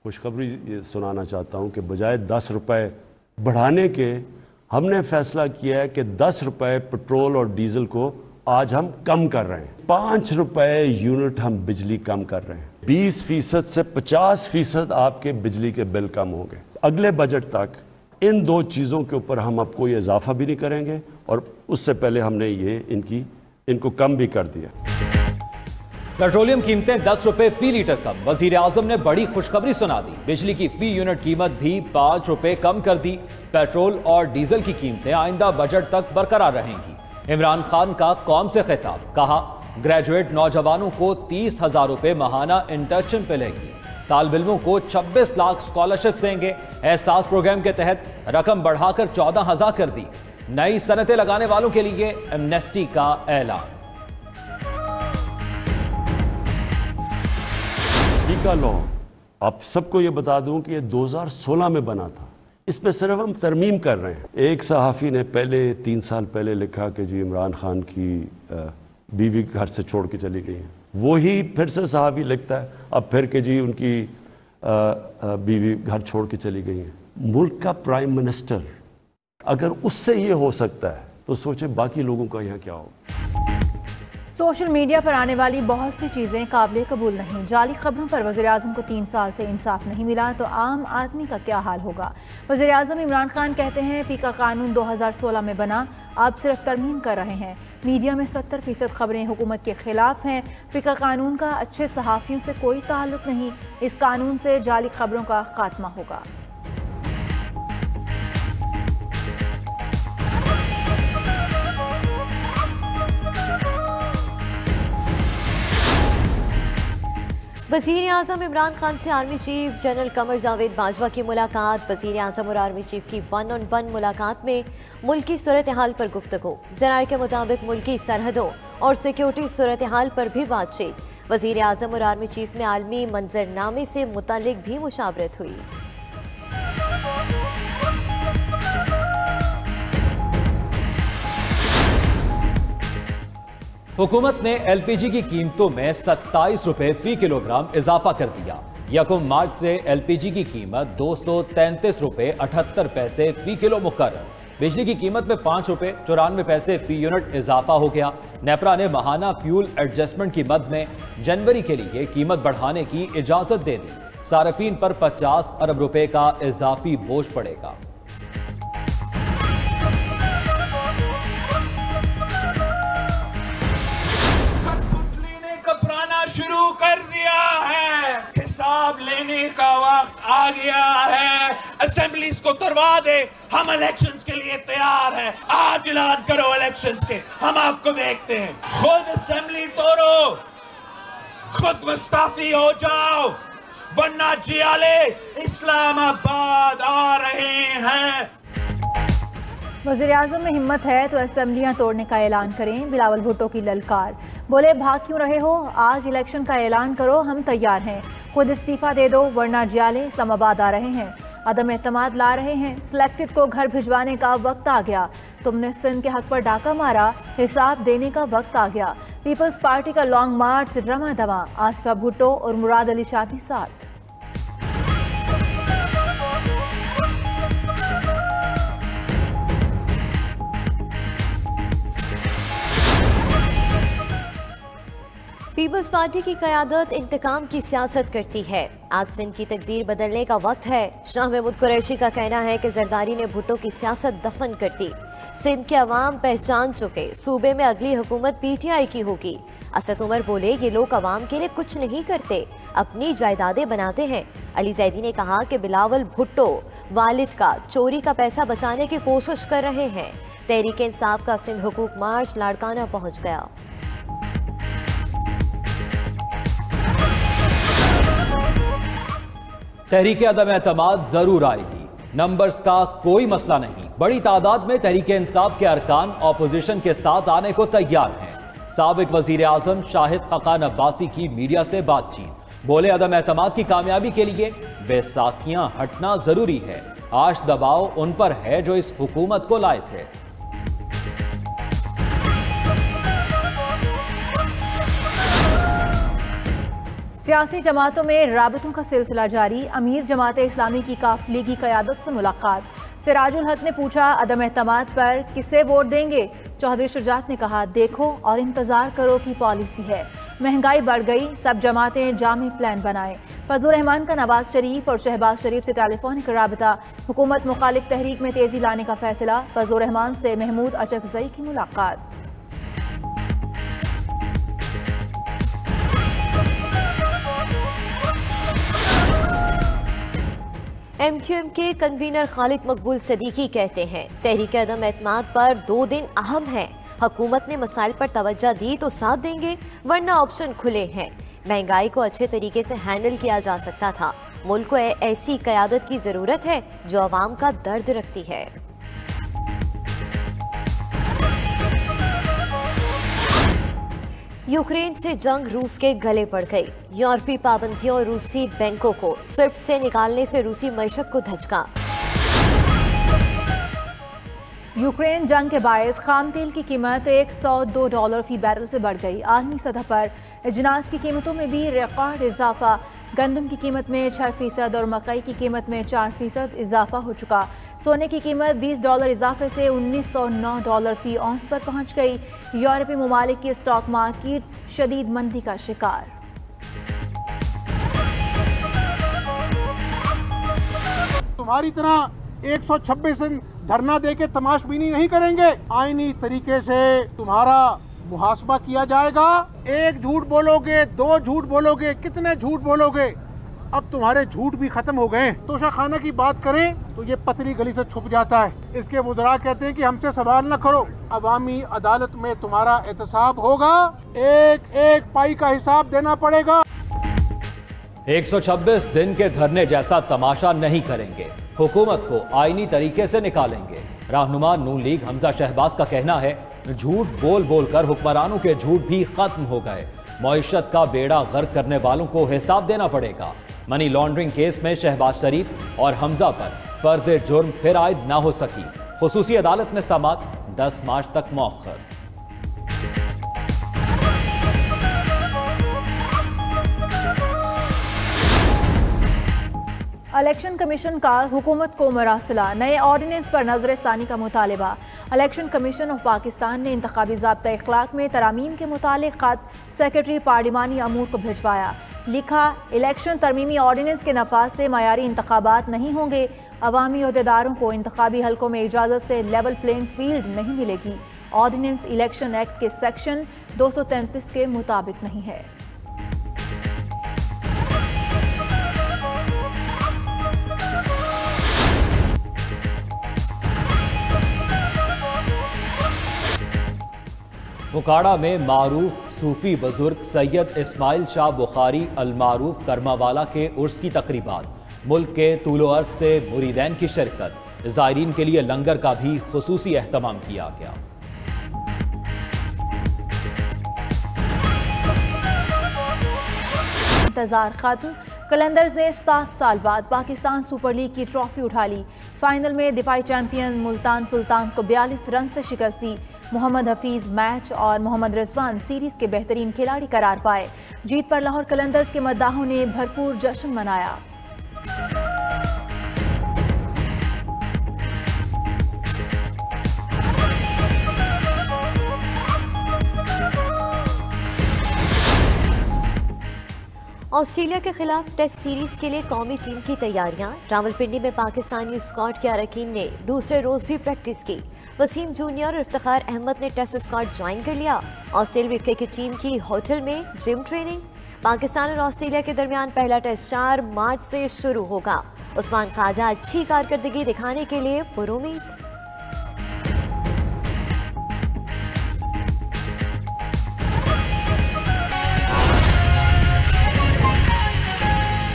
खुशखबरी ये सुनाना चाहता हूँ कि बजाय 10 रुपए बढ़ाने के हमने फैसला किया है कि 10 रुपए पेट्रोल और डीजल को आज हम कम कर रहे हैं। 5 रुपए यूनिट हम बिजली कम कर रहे हैं। 20% से 50% आपके बिजली के बिल कम होंगे। अगले बजट तक इन दो चीज़ों के ऊपर हम अब कोई इजाफा भी नहीं करेंगे और उससे पहले हमने ये इनको कम भी कर दिया। पेट्रोलियम कीमतें 10 रुपए फी लीटर कम। वजीर आजम ने बड़ी खुशखबरी सुना दी। बिजली की फी यूनिट कीमत भी 5 रुपए कम कर दी। पेट्रोल और डीजल की कीमतें आइंदा बजट तक बरकरार रहेंगी। इमरान खान का कौम से खिताब, कहा ग्रेजुएट नौजवानों को 30,000 रुपए माहाना इंटर्नशिप मिलेगी। तालिब इल्मों को 26 लाख स्कॉलरशिप देंगे। एहसास प्रोग्राम के तहत रकम बढ़ाकर 14,000 कर दी। नई सनतें लगाने वालों के लिए एमनेस्टी का ऐलान। टीका लॉ, आप सबको ये बता दूं कि ये 2016 में बना था। इस पे सिर्फ हम तरमीम कर रहे हैं। एक सहाफ़ी ने 3 साल पहले लिखा कि जी इमरान खान की बीवी घर से छोड़ के चली गई हैं। वही फिर से सहाफ़ी लिखता है अब फिर कि जी उनकी बीवी घर छोड़ के चली गई हैं। मुल्क का प्राइम मिनिस्टर अगर उससे ये हो सकता है तो सोचे बाकी लोगों का यहाँ क्या होगा। सोशल मीडिया पर आने वाली बहुत सी चीज़ें काबिल कबूल नहीं। जाली खबरों पर वज़ीर-ए-आज़म को 3 साल से इंसाफ नहीं मिला तो आम आदमी का क्या हाल होगा। वज़ीर-ए-आज़म इमरान खान कहते हैं पीका कानून 2016 में बना, आप सिर्फ तरमीम कर रहे हैं। मीडिया में 70% खबरें हुकूमत के खिलाफ हैं। पीका कानून का अच्छे सहाफ़ियों से कोई ताल्लुक नहीं। इस कानून से जाली खबरों का खात्मा होगा। वज़ीर आज़म इमरान खान से army chief general Qamar Javed Bajwa की मुलाकात। वज़ीर आज़म और आर्मी चीफ की 1-on-1 मुलाकात में मुल्की सूरत हाल पर गुफ्तगू। ज़राए के मुताबिक मुल्की सरहदों और सिक्योरिटी सूरत हाल पर भी बातचीत। वज़ीर आज़म और आर्मी चीफ में आलमी मंजरनामे से मुतालिक भी मुशावरत हुई। हुकूमत ने एलपीजी की कीमतों में 27 रुपए फी किलोग्राम इजाफा कर दिया। 1 मार्च से एलपीजी की कीमत 233 रुपए 78 पैसे फी किलो मुकर्रर। बिजली की कीमत में 5 रुपए 94 पैसे फी यूनिट इजाफा हो गया। नेपरा ने माहाना फ्यूल एडजस्टमेंट की मद में जनवरी के लिए कीमत बढ़ाने की इजाजत दे दी। सार्फिन पर 50 अरब रुपए का इजाफी बोझ पड़ेगा। शुरू कर दिया है, हिसाब लेने का वक्त आ गया है। असेंबलीज को तरवा दे, हम इलेक्शंस के लिए तैयार हैं। आज ऐलान करो इलेक्शंस के, हम आपको देखते हैं। खुद असेंबली तोड़ो, खुद मुस्ताफी हो जाओ, वरना जियाले इस्लामाबाद आ रहे हैं। वज़ीर-ए-आज़म में हिम्मत है तो असेंबलियां तोड़ने का ऐलान करें। बिलावल भुट्टो की ललकार, बोले भाग क्यों रहे हो, आज इलेक्शन का ऐलान करो, हम तैयार हैं। खुद इस्तीफा दे दो वरना जियाले इस्लामाबाद आ रहे हैं। अदम एतमाद ला रहे हैं। सिलेक्टेड को घर भिजवाने का वक्त आ गया। तुमने सिंध के हक पर डाका मारा, हिसाब देने का वक्त आ गया। पीपल्स पार्टी का लॉन्ग मार्च रमा दवा। आसिफा भुट्टो और मुराद अली शाह भी साथ। पीपल्स पार्टी की क़यादत इंतकाम की सियासत करती है। आज सिंध की तकदीर बदलने का वक्त है। शाह महमूद कुरैशी का कहना है कि जरदारी ने भुट्टो की सियासत दफन कर दी। सिंध के अवाम पहचान चुके, सूबे में अगली हुकूमत पीटीआई की होगी। असद उमर बोले ये लोग अवाम के लिए कुछ नहीं करते, अपनी जायदादें बनाते हैं। अली जैदी ने कहा कि बिलावल भुट्टो वालिद का चोरी का पैसा बचाने की कोशिश कर रहे हैं। तहरीक इंसाफ का सिंध हुकूक मार्च लाड़काना पहुँच गया। तहरीक अदम एतमाद जरूर आएगी, नंबर्स का कोई मसला नहीं। बड़ी तादाद में तहरीक इंसाफ के अरकान ऑपोजिशन के साथ आने को तैयार हैं। साबिक वजीर आजम शाहिद खकान अब्बासी की मीडिया से बातचीत, बोले अदम एतमाद की कामयाबी के लिए बेसाखियां हटना जरूरी है। आश दबाव उन पर है जो इस हुकूमत को लाए थे। सियासी जमातों में राबतों का सिलसिला जारी। अमीर जमात इस्लामी की काफिले की क़यादत से मुलाकात। सिराजुल हक ने पूछा अदम एतमाद पर किसे वोट देंगे। चौधरी शुजात ने कहा देखो और इंतजार करो की पॉलिसी है। महंगाई बढ़ गई, सब जमातें जामी प्लान बनाएं। फजलुर रहमान का नवाज शरीफ और शहबाज शरीफ से टेलीफोनिक राबता। हुकूमत मुखालिफ तहरीक में तेजी लाने का फैसला। फजलुर रहमान से महमूद अचकजई की मुलाकात। MQM के कन्वीनर खालिद मकबूल सदीकी कहते हैं तहरीक अदम एतमाद पर 2 दिन अहम है। हुकूमत ने मसाइल पर तवज्जो दी तो साथ देंगे, वरना ऑप्शन खुले हैं। महंगाई को अच्छे तरीके से हैंडल किया जा सकता था। मुल्क को ऐसी क़यादत की ज़रूरत है जो अवाम का दर्द रखती है। यूक्रेन से जंग रूस के गले पड़ गई। यूरोपीय पाबंदियों और रूसी बैंकों को स्विफ्ट से निकालने से रूसी मईशत को धचका। यूक्रेन जंग के बायस खाम तेल की कीमत $102 फी बैरल से बढ़ गई। आलमी सतह पर अजनास की कीमतों में भी रिकॉर्ड इजाफा। गंदम की कीमत में 6% और मकई की कीमत में 4% इजाफा हो चुका। सोने की कीमत $20 इजाफे से $1909 फी औंस पर पहुंच गई। यूरोपीय ममालिक की स्टॉक मार्केट्स शदीद मंदी का शिकार। तुम्हारी तरह 126 धरना देके तमाशबीनी नहीं करेंगे। आईनी तरीके से तुम्हारा मुहासबा किया जाएगा। 1 झूठ बोलोगे, 2 झूठ बोलोगे, कितने झूठ बोलोगे। अब तुम्हारे झूठ भी खत्म हो गए। तोशाखाना की बात करें तो ये पतली गली से छुप जाता है। इसके वुज़रा कहते हैं कि हमसे सवाल न करो। अवामी अदालत में तुम्हारा एहतसाब होगा। एक एक पाई का हिसाब देना पड़ेगा। 126 दिन के धरने जैसा तमाशा नहीं करेंगे। हुकूमत को आईनी तरीके से निकालेंगे। रहनुमा नून लीग हमजा शहबाज का कहना है झूठ बोल बोल कर हुक्मरानों के झूठ भी खत्म हो गए। मईशत का बेड़ा गर्क करने वालों को हिसाब देना पड़ेगा। मनी लॉन्ड्रिंग केस में शहबाज शरीफ और हमजा पर फर्द जुर्म फिर आयद ना हो सकी। खुसूसी अदालत में समाअत 10 मार्च तक मौखर। इलेक्शन कमीशन का हुकूमत को मरासला। नए ऑर्डिनेंस पर नजरसानी का मुतालबा। इलेक्शन कमीशन ऑफ पाकिस्तान ने इंतखाबी ज़ाब्ता इखलाक में तरामीम के मुतालिक खत सेक्रेटरी पार्लिमानी अमूर को भिजवाया। लिखा इलेक्शन तरमीमी ऑर्डिनेंस के नफाज से मयारी इंतखाबात नहीं होंगे। अवामी अहदेदारों को इंतखाबी हल्कों में इजाज़त से लेवल प्लेइंग फील्ड नहीं मिलेगी। ऑर्डिनेंस इलेक्शन एक्ट के सेक्शन 233 के मुताबिक नहीं है। मुकाड़ा में मारूफ सूफी बुजुर्ग सैयद इस्माइल शाह बुखारी अल मारूफ करमावाला के उर्स की तकरीबात। मुल्क के तूलो अर्ज से मुरीदैन की शिरकत। ज़ायरीन के लिए लंगर का भी खुसूसी एहतमाम किया गया। इंतजार खत्म। कलंदर्स ने 7 साल बाद पाकिस्तान सुपर लीग की ट्रॉफी उठा ली। फाइनल में दिफाई चैंपियन मुल्तान सुल्तान को 42 रन से शिकस्त दी। मोहम्मद हफीज मैच और मोहम्मद रिजवान सीरीज के बेहतरीन खिलाड़ी करार पाए। जीत पर लाहौर कलंदर्स के मद्दाहों ने भरपूर जश्न मनाया। ऑस्ट्रेलिया के खिलाफ टेस्ट सीरीज के लिए कौमी टीम की तैयारियां। रावलपिंडी में पाकिस्तानी स्क्वाड के अरकान ने दूसरे रोज भी प्रैक्टिस की। वसीम जूनियर और इफ्तिखार अहमद ने टेस्ट स्क्वाड ज्वाइन कर लिया। ऑस्ट्रेलिया क्रिकेट टीम की होटल में जिम ट्रेनिंग। पाकिस्तान और ऑस्ट्रेलिया के दरमियान पहला टेस्ट 4 मार्च से शुरू होगा। उस्मान ख्वाजा अच्छी कारकर्दगी दिखाने के लिए पुरुमीद।